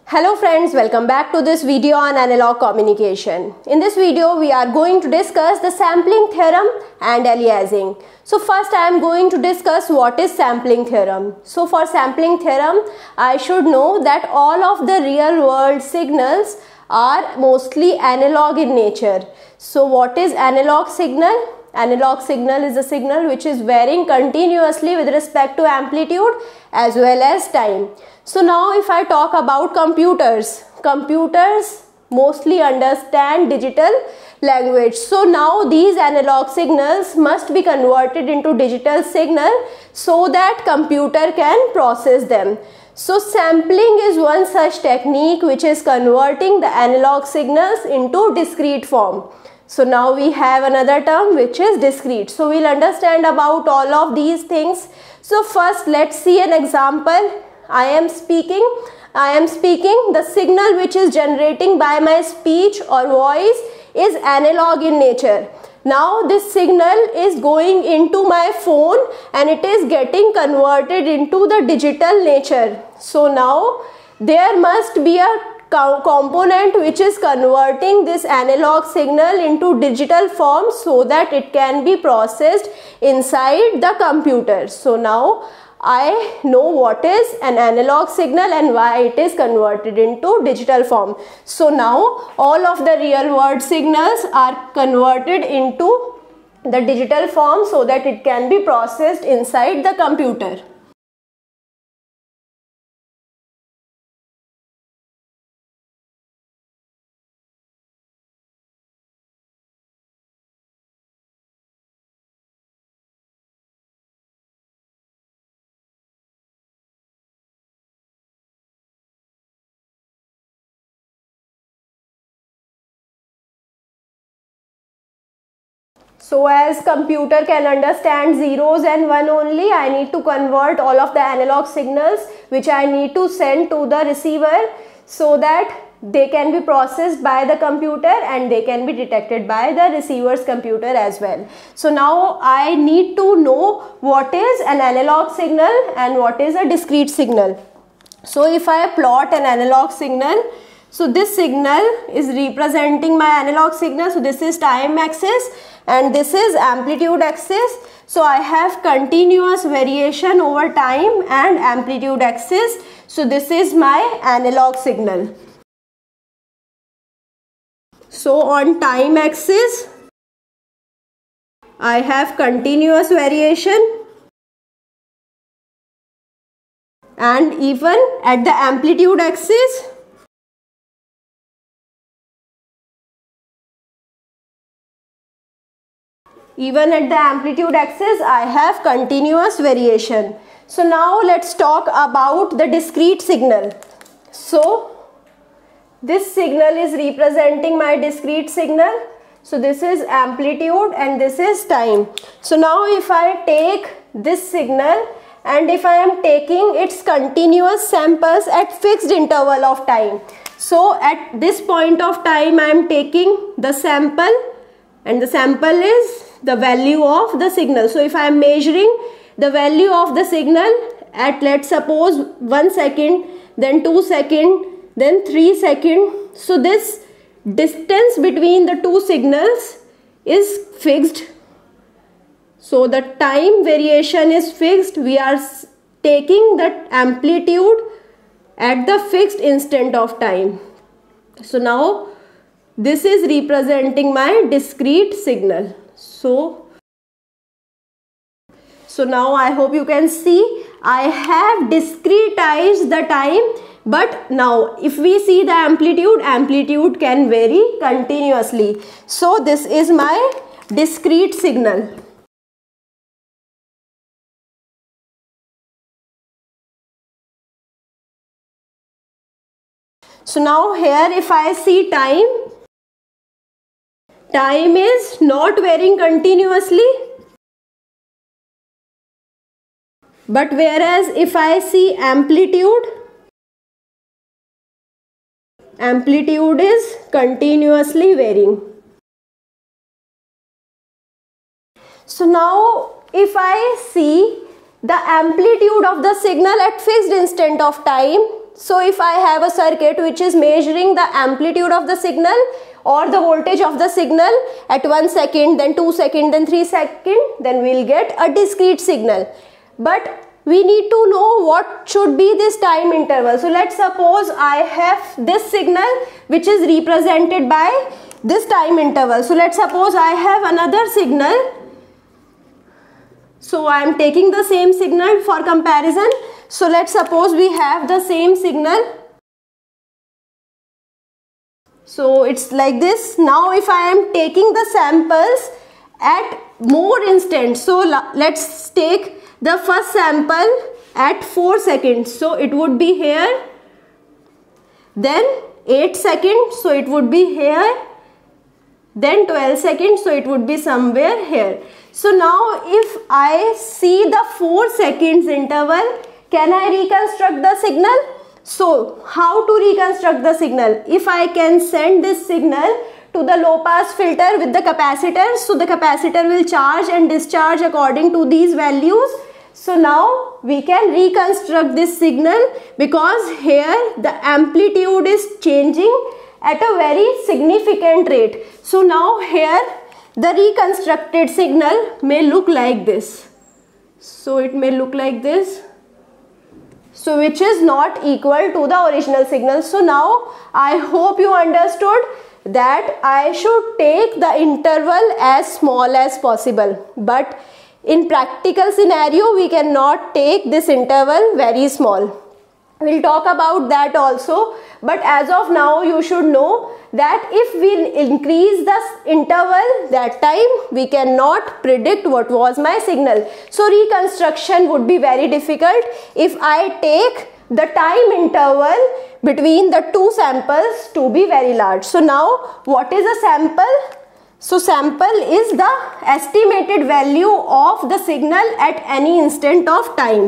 Hello friends, welcome back to this video on analog communication. In this video, we are going to discuss the sampling theorem and aliasing. So first I am going to discuss what is sampling theorem. So for sampling theorem, I should know that all of the real world signals are mostly analog in nature. So what is analog signal? Analog signal is a signal which is varying continuously with respect to amplitude as well as time. So now if I talk about computers mostly understand digital language. So now these analog signals must be converted into digital signal so that computer can process them. So sampling is one such technique which is converting the analog signals into discrete form. So now we have another term which is discrete. So we'll understand about all of these things. So first let's see an example. I am speaking the signal which is generating by my speech or voice is analog in nature. Now this signal is going into my phone and it is getting converted into the digital nature. So now there must be a component which is converting this analog signal into digital form so that it can be processed inside the computer. So now I know what is an analog signal and why it is converted into digital form. So now all of the real world signals are converted into the digital form so that it can be processed inside the computer. So as computer can understand zeros and one only, I need to convert all of the analog signals which I need to send to the receiver so that they can be processed by the computer and they can be detected by the receiver's computer as well. So now I need to know what is an analog signal and what is a discrete signal. So if I plot an analog signal, so this signal is representing my analog signal. So this is time axis and this is amplitude axis. So I have continuous variation over time and amplitude axis. So this is my analog signal. So on time axis, I have continuous variation, and even at the amplitude axis, I have continuous variation. So now let's talk about the discrete signal. So this signal is representing my discrete signal. So this is amplitude and this is time. So now if I take this signal and if I am taking its continuous samples at fixed interval of time. So at this point of time I am taking the sample and the sample is the value of the signal. So if I am measuring the value of the signal at, let's suppose, 1 second, then 2 seconds, then 3 seconds. So this distance between the two signals is fixed. So the time variation is fixed. We are taking that amplitude at the fixed instant of time. So now this is representing my discrete signal. So now I hope you can see I have discretized the time, but now if we see the amplitude can vary continuously. So this is my discrete signal. So now here if I see time is not varying continuously, but whereas if I see amplitude is continuously varying. So now if I see the amplitude of the signal at fixed instant of time, So if I have a circuit which is measuring the amplitude of the signal or the voltage of the signal at 1 second, then 2 seconds, then 3 seconds, then we'll get a discrete signal. But we need to know what should be this time interval. So let's suppose I have this signal which is represented by this time interval. So let's suppose I have another signal. So I am taking the same signal for comparison. So let's suppose we have the same signal. So it's like this. Now if I am taking the samples at more instants, so let's take the first sample at 4 seconds. So it would be here. Then 8 seconds. So it would be here. Then 12 seconds. So it would be somewhere here. So now if I see the 4 seconds interval, can I reconstruct the signal? So how to reconstruct the signal? If I can send this signal to the low pass filter with the capacitor, so the capacitor will charge and discharge according to these values. So now we can reconstruct this signal because here the amplitude is changing at a very significant rate. So now here the reconstructed signal may look like this. So it may look like this. So which is not equal to the original signal. So now I hope you understood that I should take the interval as small as possible. But in practical scenario, we cannot take this interval very small. We'll talk about that also. But as of now, you should know that if we increase the interval, that time we cannot predict what was my signal. So reconstruction would be very difficult if I take the time interval between the two samples to be very large. So now what is a sample? So sample is the estimated value of the signal at any instant of time.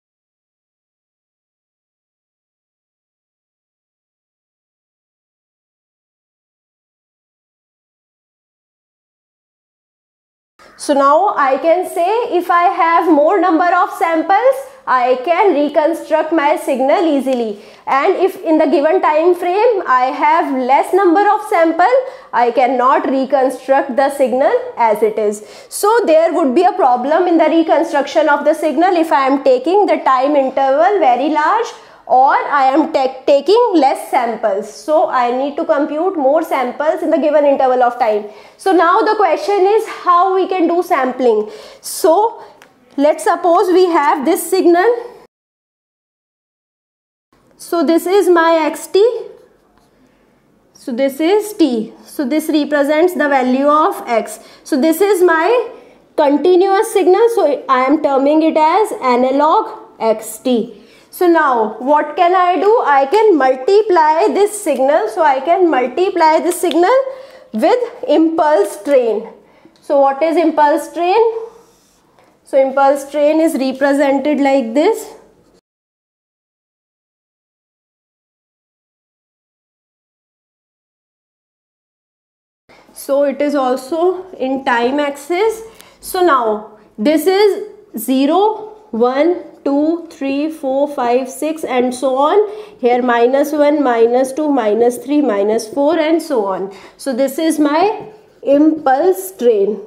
So now I can say if I have more number of samples, I can reconstruct my signal easily. And if in the given time frame I have less number of sample, I cannot reconstruct the signal as it is. So there would be a problem in the reconstruction of the signal if I am taking the time interval very large or I am taking less samples. So I need to compute more samples in the given interval of time. So now the question is how we can do sampling. So let's suppose we have this signal. So this is my xt. So this is t. So this represents the value of x. So this is my continuous signal. So I am terming it as analog xt. So now what can I do? I can multiply this signal. So I can multiply this signal with impulse train. So what is impulse train? So impulse train is represented like this. So it is also in time axis. So now this is 0, 1, 2, 3, 4, 5, 6 and so on. Here minus 1, minus 2, minus 3, minus 4 and so on. So this is my impulse train.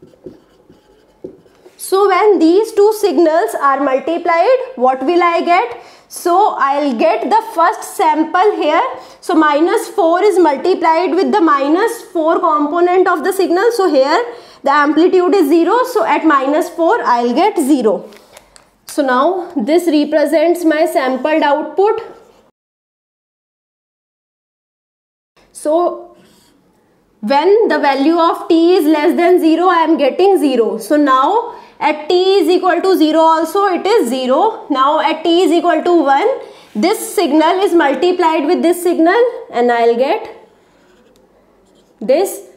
So when these two signals are multiplied, what will I get? So I'll get the first sample here. So minus 4 is multiplied with the minus 4 component of the signal. So here the amplitude is 0. So at minus 4 I'll get 0. So now this represents my sampled output. So when the value of t is less than 0, I am getting 0. So now at t is equal to 0 also it is 0. Now at t is equal to 1, this signal is multiplied with this signal and I'll get this.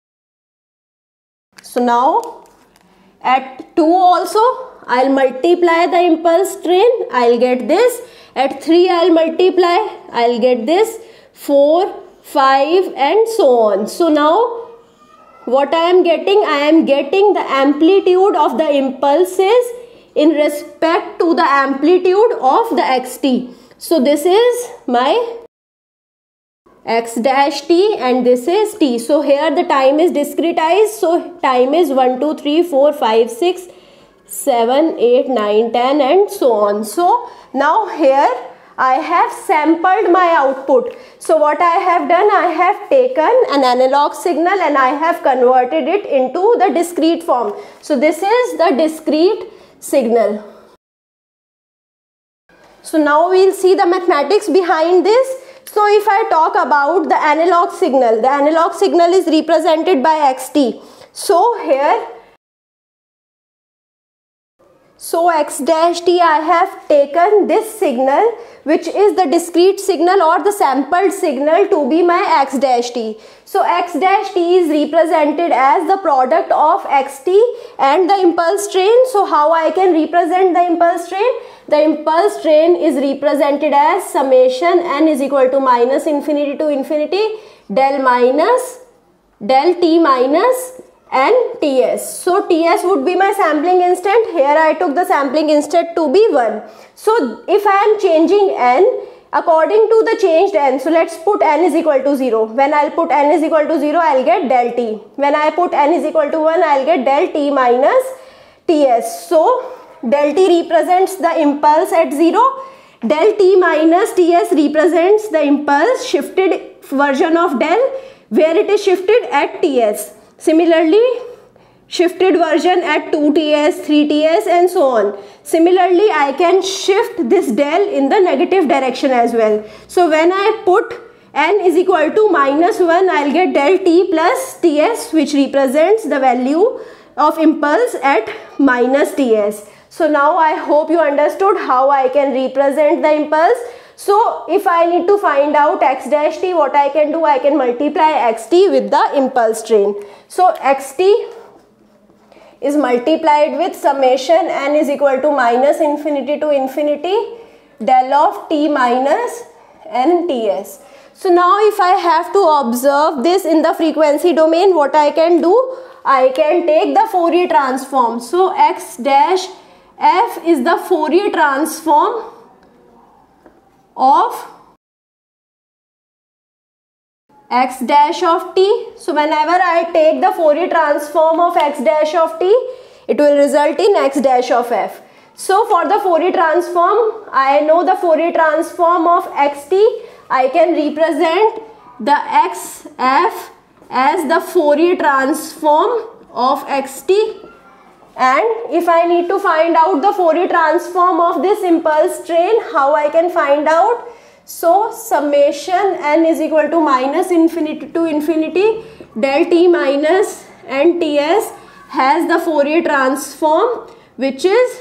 So now at 2 also I'll multiply the impulse train, I'll get this. At 3 I'll multiply, I'll get this. 4, 5 and so on. So now what I am getting the amplitude of the impulses in respect to the amplitude of the xt. So this is my x dash t and this is t. So here the time is discretized. So time is 1, 2, 3, 4, 5, 6, 7, 8, 9, 10 and so on. So now here I have sampled my output. So what I have done, I have taken an analog signal and I have converted it into the discrete form. So this is the discrete signal. So now we'll see the mathematics behind this. So if I talk about the analog signal is represented by xt. So here, so x dash t, I have taken this signal which is the discrete signal or the sampled signal to be my x dash t. So x dash t is represented as the product of xt and the impulse train. So how I can represent the impulse train? The impulse train is represented as summation n is equal to minus infinity to infinity del minus del t minus n ts. So ts would be my sampling instant. Here I took the sampling instant to be 1. So if I am changing n according to the changed n, so let's put n is equal to 0. When I'll put n is equal to 0, I'll get del t. When I put n is equal to 1, I'll get del t minus ts. So del t represents the impulse at 0. Del t minus ts represents the impulse shifted version of del where it is shifted at ts. Similarly, shifted version at 2ts, 3ts and so on. Similarly, I can shift this del in the negative direction as well. So when I put n is equal to minus 1, I'll get del t plus ts which represents the value of impulse at minus ts. So now I hope you understood how I can represent the impulse. So if I need to find out x dash t, what I can do, I can multiply xt with the impulse train. So xt is multiplied with summation n is equal to minus infinity to infinity del of t minus n ts. So now if I have to observe this in the frequency domain, what I can do, I can take the Fourier transform. So x dash f is the Fourier transform of x dash of t. So whenever I take the Fourier transform of x dash of t, it will result in x dash of f. So for the Fourier transform, I know the Fourier transform of xt. I can represent the xf as the Fourier transform of xt. And if I need to find out the Fourier transform of this impulse train, how I can find out? So summation n is equal to minus infinity to infinity del t minus n ts has the Fourier transform which is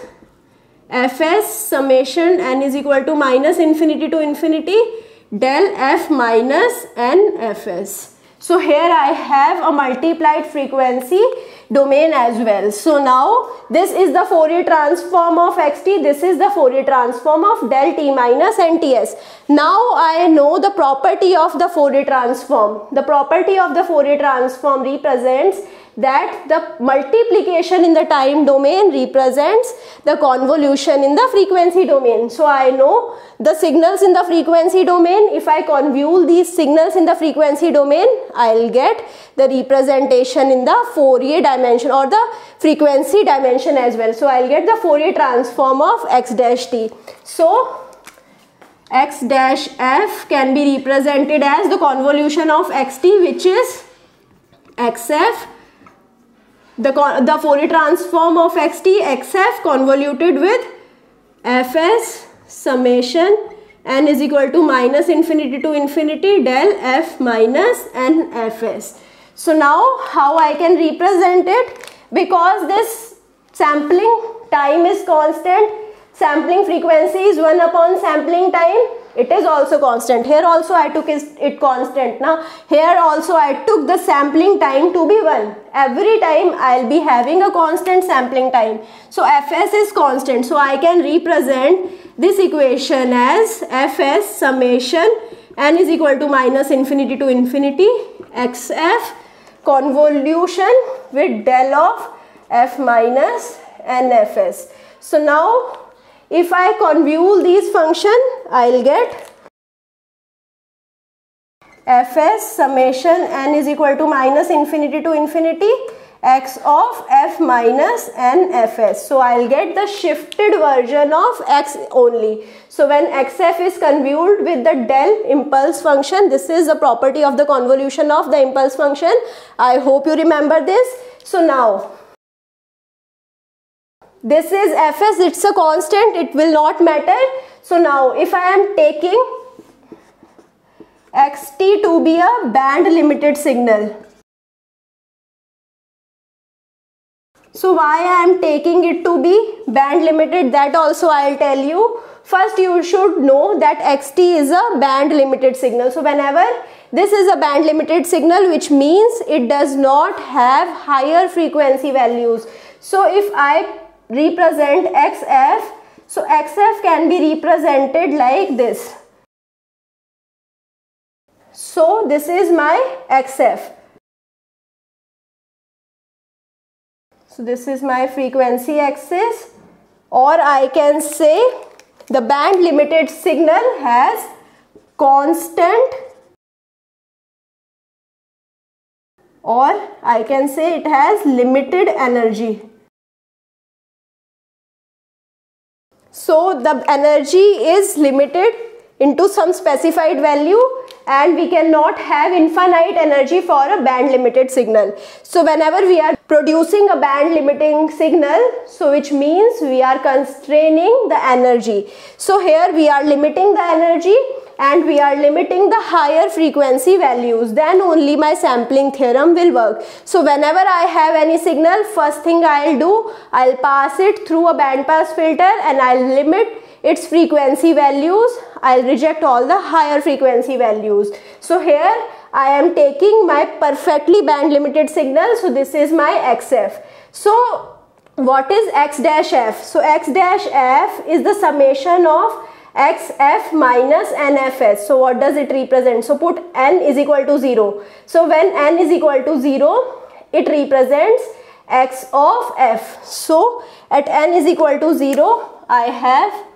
fs summation n is equal to minus infinity to infinity del f minus n fs. So here I have a multiplied frequency domain as well. So now this is the Fourier transform of xt, this is the Fourier transform of del t minus n ts. Now I know the property of the Fourier transform. The property of the Fourier transform represents that the multiplication in the time domain represents the convolution in the frequency domain. So I know the signals in the frequency domain. If I convolve these signals in the frequency domain, I'll get the representation in the Fourier dimension or the frequency dimension as well. So I'll get the Fourier transform of x dash t. So x dash f can be represented as the convolution of xt which is xf. The Fourier transform of xt xf convoluted with fs summation n is equal to minus infinity to infinity del f minus n fs. So now how I can represent it? Because this sampling time is constant, sampling frequency is 1 upon sampling time, it is also constant. Here also I took it constant. Now here also I took the sampling time to be 1. Every time I will be having a constant sampling time. So fs is constant. So I can represent this equation as fs summation n is equal to minus infinity to infinity xf convolution with del of f minus nfs. So now if I convolve these function, I'll get fs summation n is equal to minus infinity to infinity x of f minus n fs. So I'll get the shifted version of x only. So when xf is convolved with the del impulse function, this is the property of the convolution of the impulse function. I hope you remember this. So now this is fs, it's a constant, it will not matter. So now if I am taking xt to be a band limited signal, so why I am taking it to be band limited, that also I will tell you. First you should know that xt is a band limited signal. So whenever this is a band limited signal, which means it does not have higher frequency values. So if I represent xf, so xf can be represented like this. So this is my xf. So this is my frequency axis, or I can say the band limited signal has constant, or I can say it has limited energy. So the energy is limited into some specified value, and we cannot have infinite energy for a band limited signal. So whenever we are producing a band limiting signal, so which means we are constraining the energy. So here we are limiting the energy and we are limiting the higher frequency values, then only my sampling theorem will work. So whenever I have any signal, first thing I'll do, I'll pass it through a band pass filter and I'll limit its frequency values. I'll reject all the higher frequency values. So here I am taking my perfectly band limited signal. So this is my xf. So what is x dash f? So x dash f is the summation of xf minus nfs. So what does it represent? So put n is equal to 0. So when n is equal to 0, it represents x of f. So at n is equal to 0, I have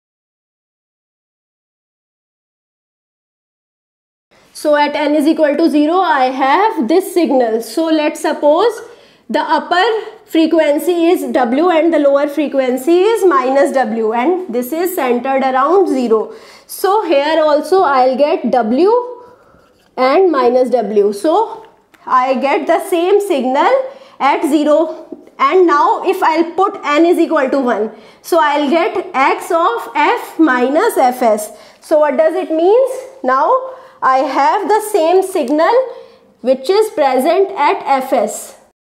at n is equal to 0, I have this signal. So let's suppose the upper frequency is w and the lower frequency is minus w, and this is centered around 0. So here also I'll get w and minus w. So I get the same signal at 0. And now if I'll put n is equal to 1, so I'll get x of f minus fs. So what does it mean? Now I have the same signal which is present at fs.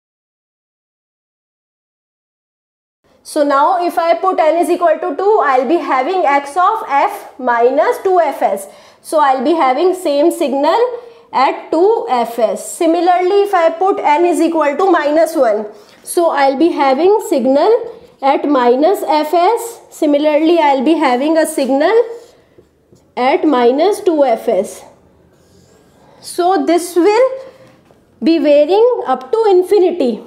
So now if I put n is equal to 2, I'll be having x of f minus 2fs. So I'll be having same signal at 2fs. Similarly, if I put n is equal to minus 1, so I'll be having signal at minus fs. Similarly, I'll be having a signal at minus 2fs. So this will be varying up to infinity.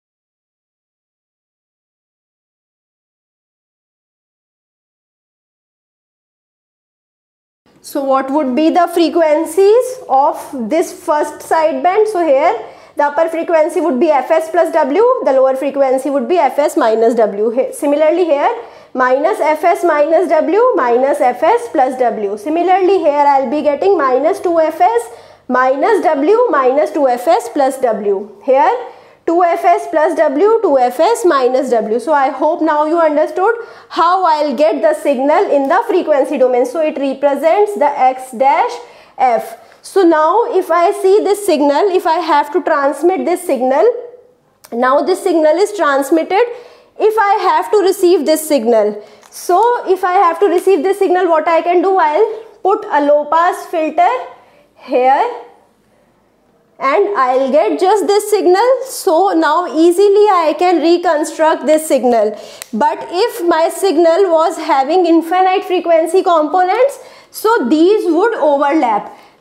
So what would be the frequencies of this first sideband? So here the upper frequency would be fs plus w, the lower frequency would be fs minus w. Similarly here minus fs minus w minus fs plus w. Similarly here I'll be getting minus 2fs minus w minus 2fs plus w. Here 2fs plus w, 2fs minus w. So I hope now you understood how I'll get the signal in the frequency domain. So it represents the x dash f. So now if I see this signal, if I have to transmit this signal, now this signal is transmitted. If I have to receive this signal, so if I have to receive this signal, what I can do, I'll put a low pass filter here and I'll get just this signal. So now easily I can reconstruct this signal. But if my signal was having infinite frequency components, so these would overlap.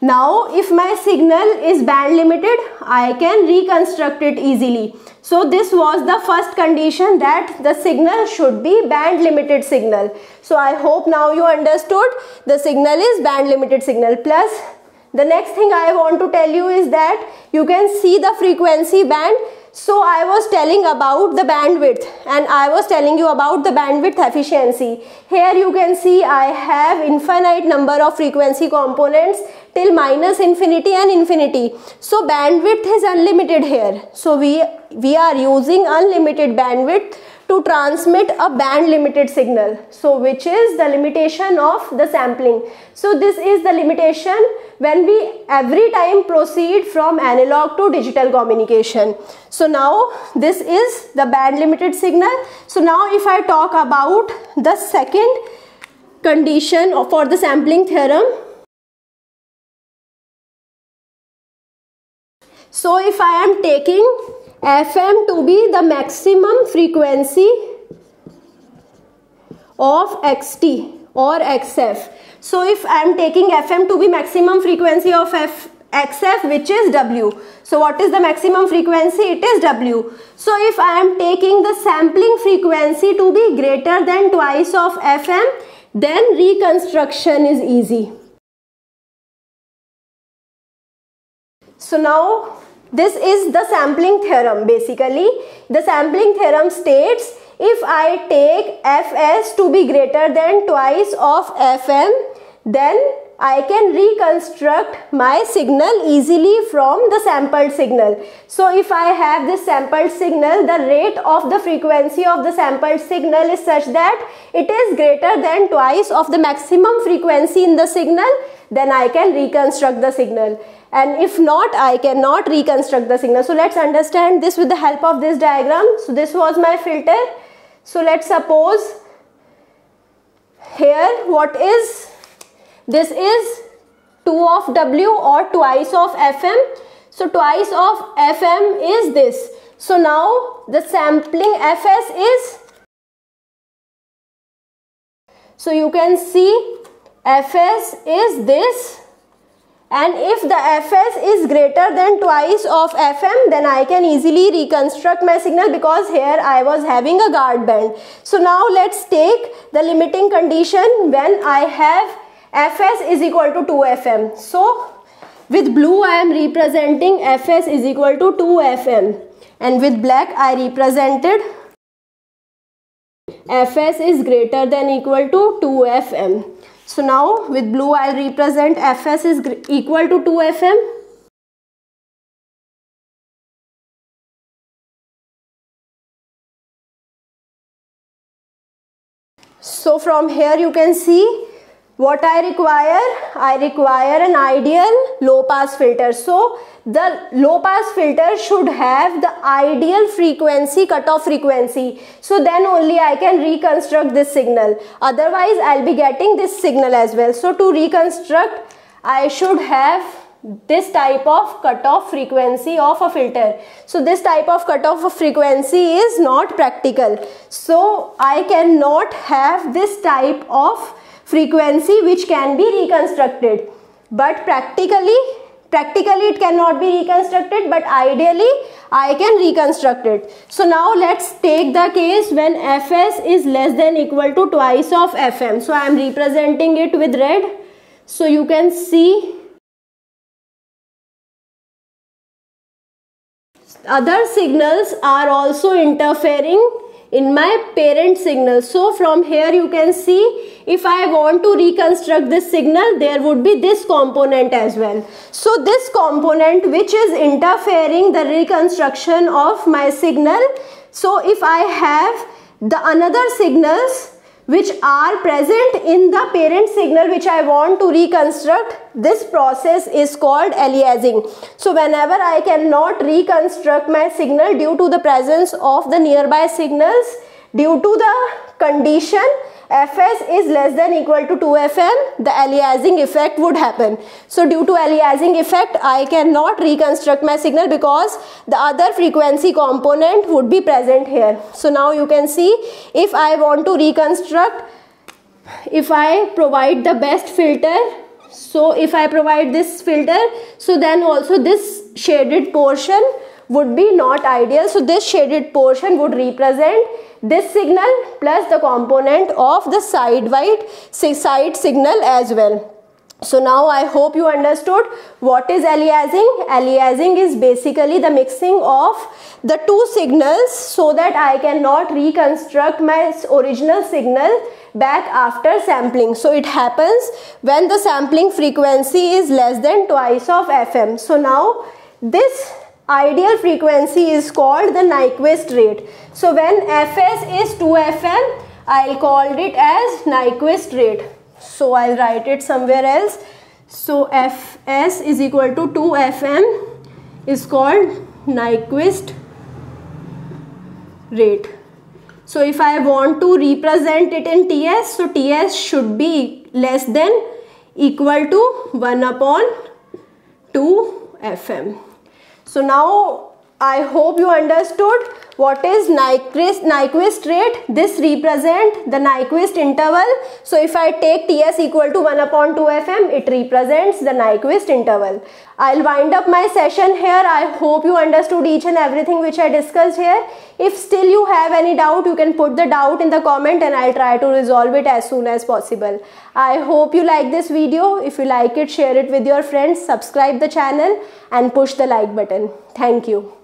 Now if my signal is band limited, I can reconstruct it easily. So this was the first condition, that the signal should be band limited signal. So I hope now you understood the signal is band limited signal. Plus the next thing I want to tell you is that you can see the frequency band. So I was telling about the bandwidth and I was telling you about the bandwidth efficiency. Here you can see I have infinite number of frequency components till minus infinity and infinity. So bandwidth is unlimited here. So we are using unlimited bandwidth to transmit a band limited signal. So which is the limitation of the sampling. So this is the limitation when we every time proceed from analog to digital communication. So now this is the band limited signal. So now if I talk about the second condition for the sampling theorem. So if I am taking FM to be the maximum frequency of XT or XF. So if I am taking FM to be maximum frequency of XF, which is W. So what is the maximum frequency? It is W. So if I am taking the sampling frequency to be greater than twice of FM, then reconstruction is easy. So now this is the sampling theorem. Basically the sampling theorem states, if I take Fs to be greater than twice of Fm, then I can reconstruct my signal easily from the sampled signal. So if I have this sampled signal, the rate of the frequency of the sampled signal is such that it is greater than twice of the maximum frequency in the signal, then I can reconstruct the signal. And if not, I cannot reconstruct the signal. So let's understand this with the help of this diagram. So this was my filter. So let's suppose here what is, this is 2 of W or twice of Fm. So twice of Fm is this. So now the sampling Fs is, so you can see Fs is this. And if the Fs is greater than twice of Fm, then I can easily reconstruct my signal, because here I was having a guard band. So now let's take the limiting condition when I have Fs is equal to 2Fm. So with blue I am representing Fs is equal to 2Fm, and with black I represented Fs is greater than equal to 2Fm. So now with blue I will represent Fs is equal to 2Fm. So from here you can see what I require. I require an ideal low pass filter. So the low pass filter should have the ideal frequency, cutoff frequency. So then only I can reconstruct this signal. Otherwise I'll be getting this signal as well. So to reconstruct, I should have this type of cutoff frequency of a filter. So this type of cutoff frequency is not practical. So I cannot have this type of frequency which can be reconstructed. But practically it cannot be reconstructed, but ideally I can reconstruct it. So now let's take the case when Fs is less than equal to twice of Fm. So I am representing it with red. So you can see other signals are also interfering in my parent signal. So from here you can see, if I want to reconstruct this signal, there would be this component as well. So this component which is interfering the reconstruction of my signal. So if I have the another signals which are present in the parent signal which I want to reconstruct, this process is called aliasing. So whenever I cannot reconstruct my signal due to the presence of the nearby signals, due to the condition Fs is less than equal to 2Fm, the aliasing effect would happen. So due to aliasing effect, I cannot reconstruct my signal because the other frequency component would be present here. So now you can see, if I want to reconstruct, if I provide the best filter, So if I provide this filter, so then also this shaded portion would be not ideal. So this shaded portion would represent this signal plus the component of the side signal as well. So now I hope you understood what is aliasing. Aliasing is basically the mixing of the two signals so that I cannot reconstruct my original signal back after sampling. So it happens when the sampling frequency is less than twice of FM. So now this ideal frequency is called the Nyquist rate. So when Fs is 2 FM, I'll call it as Nyquist rate. So I'll write it somewhere else. So Fs is equal to 2 FM is called Nyquist rate. So if I want to represent it in Ts, so Ts should be less than equal to 1 upon 2 FM. So now I hope you understood what is Nyquist rate. This represent the Nyquist interval. So if I take Ts equal to 1 upon 2 FM, it represents the Nyquist interval. I'll wind up my session here. I hope you understood each and everything which I discussed here. If still you have any doubt, you can put the doubt in the comment and I'll try to resolve it as soon as possible. I hope you like this video. If you like it, share it with your friends, subscribe the channel and push the like button. Thank you.